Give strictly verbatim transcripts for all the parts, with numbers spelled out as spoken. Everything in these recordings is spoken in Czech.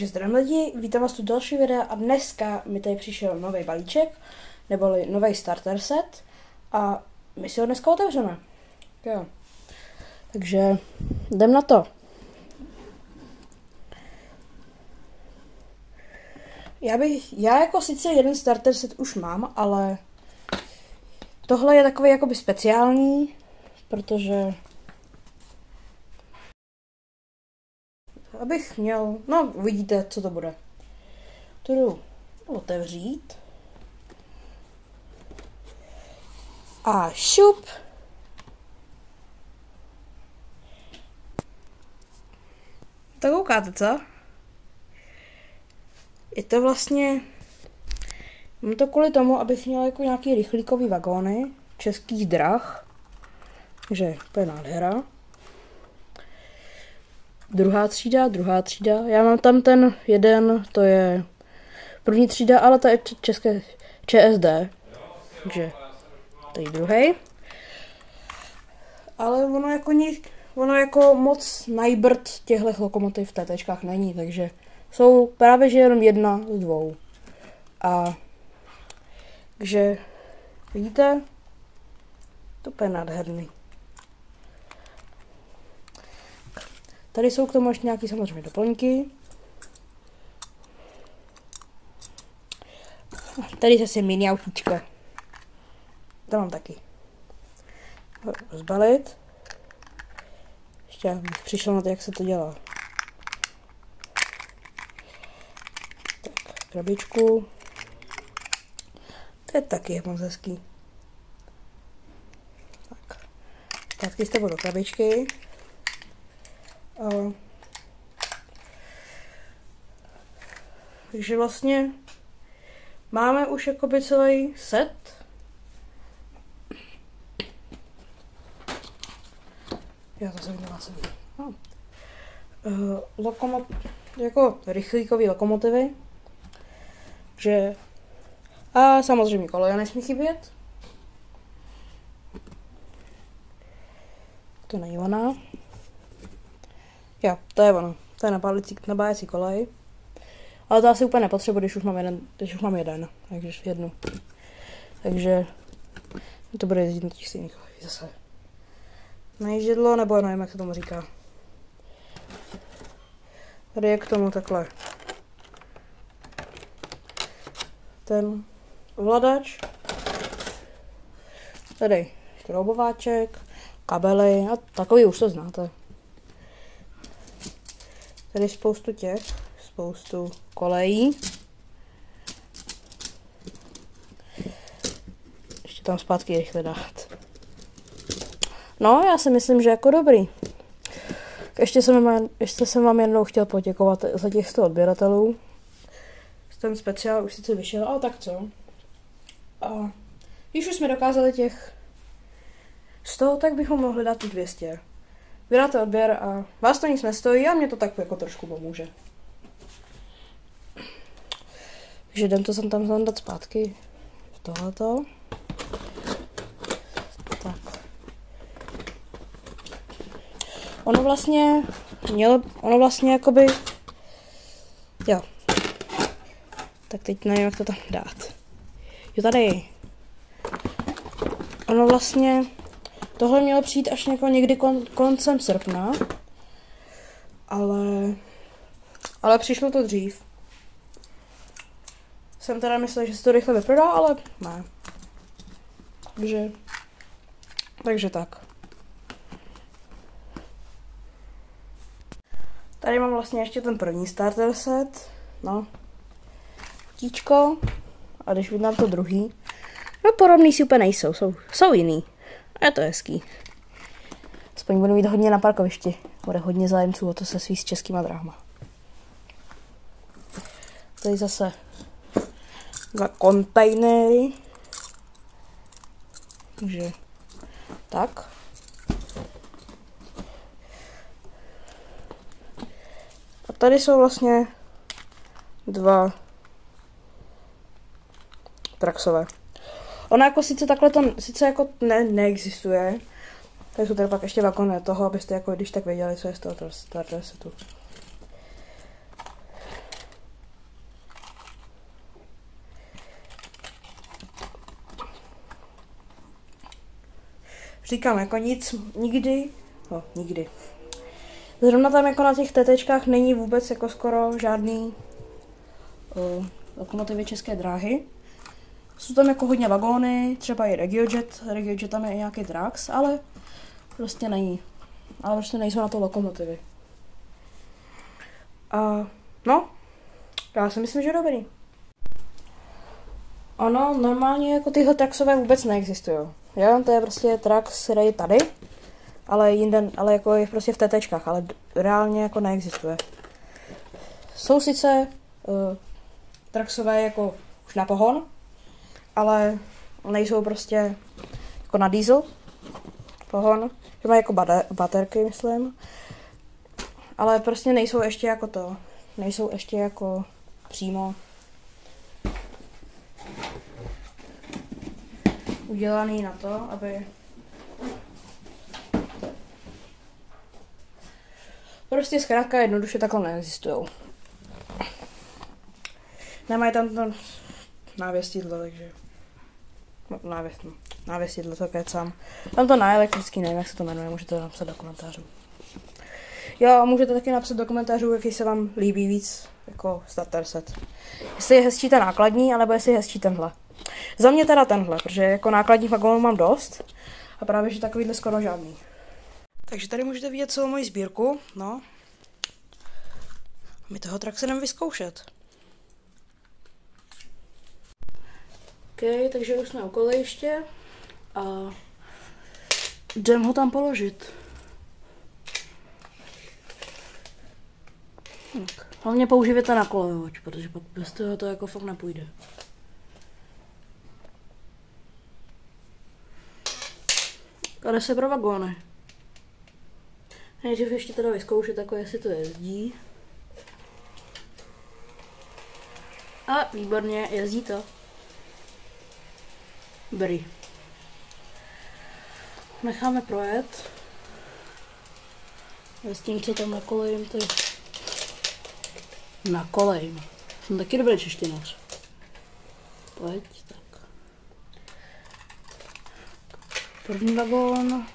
Takže zdravím lidi, vítám vás tu další videa a dneska mi tady přišel nový balíček, neboli nový starter set a my si ho dneska otevřeme. Jo. Takže jdem na to. Já bych, já jako sice jeden starter set už mám, ale tohle je takový jakoby speciální, protože abych měl, no uvidíte, co to bude. To jdu otevřít. A šup. Tak koukáte, co? Je to vlastně, mám to kvůli tomu, abych měl jako nějaký rychlíkový vagóny českých drah. Takže to je nádhera. Druhá třída, druhá třída. Já mám tam ten jeden, to je první třída, ale to je české ČSD. Takže to je druhý. Ale ono jako, ono jako moc najbrd těchto lokomotiv v tétečkách není, takže jsou právě že jenom jedna z dvou. A takže vidíte, to je nádherný. Tady jsou k tomu ještě nějaké samozřejmě doplňky. Tady zase mini autíčka. To mám taky. Rozbalit. Ještě bych přišel na to, jak se to dělá. Tak, krabičku. To je taky moc hezký. Tak. Zpátky s tebou do krabičky. Uh, takže vlastně máme už jakoby celý set. Já to jsem měla celý. No. Uh, lokomot, jako rychlíkový lokomotivy. Že a samozřejmě koleje nesmí chybět. To není ona. Jo, to je ono. To je nabájecí kolej. Ale to asi úplně nepotřebuji, když už mám jeden, když už mám jeden. Takže jednu. Takže to bude jezdit na těch stejných kolejích zase. Najíždědlo, nebo nevím, jak se tomu říká. Tady je k tomu takhle ten ovladač. Tady šroubováček, kabely a takový už to znáte. Tady spoustu těch, spoustu kolejí. Ještě tam zpátky rychle dát. No, já si myslím, že jako dobrý. Ještě jsem, ještě jsem vám jednou chtěl poděkovat za těch sto odběratelů. Ten speciál už sice vyšel, ale tak co. A když už jsme dokázali těch sto, tak bychom mohli dát tu dvě stě. Vydáte odběr a vás to nic nestojí a mě to tak jako trošku pomůže. Takže jdem to sem tam zandat zpátky. Tohleto. Tak. Ono vlastně mělo, ono vlastně jakoby, jo. Tak teď nevím, jak to tam dát. Jo, tady. Ono vlastně tohle mělo přijít až jako někdy kon, koncem srpna, ale, ale přišlo to dřív. Jsem teda myslel, že se to rychle vyprodá, ale ne. Takže, takže tak. Tady mám vlastně ještě ten první starter set, no. Tíčko, a když vydám to druhý, no podobný si úplně nejsou, jsou, jsou jiný. A je to hezký. Aspoň budu mít hodně na parkovišti. Bude hodně zájemců o to se svý s českýma dráhama. Tady zase dva kontejnery. Takže tak. A tady jsou vlastně dva traxové. Ona jako sice takhle to, sice jako ne, neexistuje, tak jsou tady pak ještě vagony toho, abyste jako když tak věděli, co je z toho starter setu. říkám, jako nic, nikdy, no nikdy. Zrovna tam jako na těch tetečkách není vůbec jako skoro žádný uh, lokomotivy České dráhy. Jsou tam jako hodně vagóny, třeba i RegioJet, RegioJet tam je i nějaký Drax, ale prostě není. Ale prostě nejsou na to lokomotivy. A no, já si myslím, že je dobrý. Ono, normálně jako tyhle traxové vůbec neexistují. Jo, to je prostě trax, který je tady, ale jinde, ale jako je prostě v tetečkách, ale reálně jako neexistuje. Jsou sice uh, traxové jako už na pohon, ale nejsou prostě jako na diesel pohon, že mají jako bade, baterky, myslím, ale prostě nejsou ještě jako to, nejsou ještě jako přímo udělaný na to, aby prostě zkrátka jednoduše takhle neexistujou. Nemají tam to návěstidlo, takže no, návěst, no. návěstidlo, to kecám. Tam to na elektrický, nevím, jak se to jmenuje, můžete to napsat do komentářů. Jo, a můžete taky napsat do komentářů, jaký se vám líbí víc jako starter set. Jestli je hezčí ten nákladní, anebo jestli je hezčí tenhle. Za mě teda tenhle, protože jako nákladních vagónů mám dost a právě, že takovýhle skoro žádný. Takže tady můžete vidět celou moji sbírku, no. My toho trak se jdeme vyzkoušet. OK, takže už jsme u kolejiště a jdem ho tam položit. Tak. Hlavně použijte na kolejovač, protože pak bez toho to jako fakt nepůjde. Kade se pro vagóny. Nejdřív ještě teda vyzkoušet, jako jestli to jezdí. A výborně, jezdí to. Dobrý. Necháme projet. S tím, co tam nakolejím, to je... Nakolejím. Jsem taky dobrý češtinař. Pojď, tak. První vagón.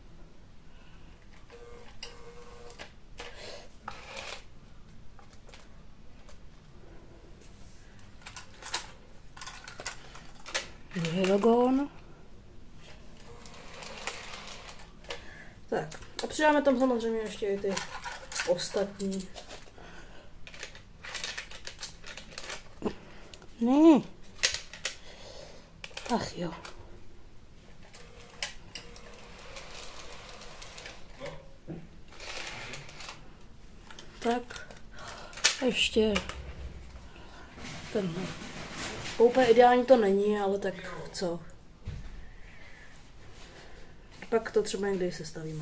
Druhý vagón. Tak, a přidáme tam samozřejmě ještě i ty ostatní. Ne. Ach jo. Tak, ještě tenhle. Úplně ideální to není, ale tak co? Pak to třeba někdy sestavíme.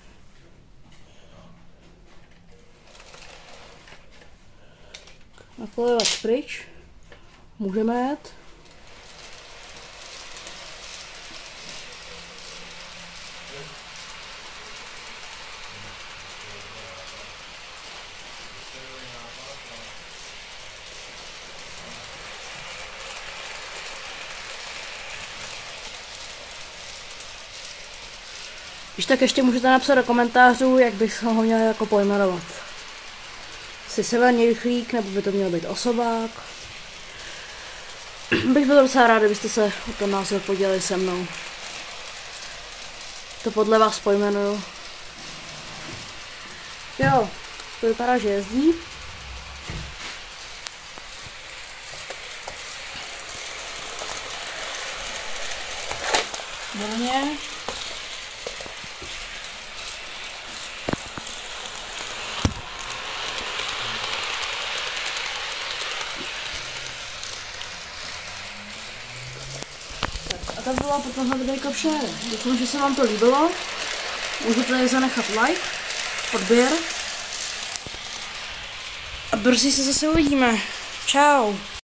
Nakolevat pryč. Můžeme jet. Když tak ještě můžete napsat do komentářů, jak bych ho měl jako pojmenovat. Jestli severní rychlík, nebo by to měl být osobák. Bych byl docela rád, kdybyste se o ten názor podělili se mnou. To podle vás pojmenuju. Jo, to vypadá, že jezdí. Volně. A to bylo potom na videjko vše. Doufám, že se vám to líbilo. Můžete zanechat like, odběr. A brzy se zase uvidíme. Čau.